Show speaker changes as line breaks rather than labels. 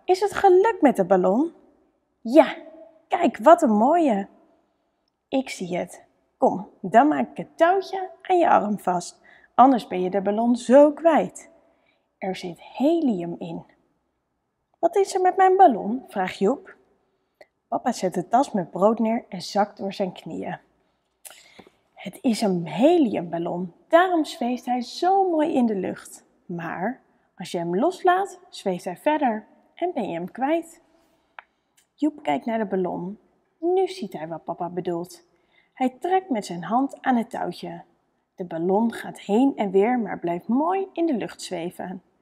is het gelukt met de ballon? Ja, kijk wat een mooie! Ik zie het. Kom, dan maak ik het touwtje aan je arm vast, anders ben je de ballon zo kwijt. Er zit helium in. Wat is er met mijn ballon? Vraagt Joep. Papa zet de tas met brood neer en zakt door zijn knieën. Het is een heliumballon, daarom zweeft hij zo mooi in de lucht. Maar als je hem loslaat, zweeft hij verder en ben je hem kwijt. Joep kijkt naar de ballon. Nu ziet hij wat papa bedoelt. Hij trekt met zijn hand aan het touwtje. De ballon gaat heen en weer, maar blijft mooi in de lucht zweven.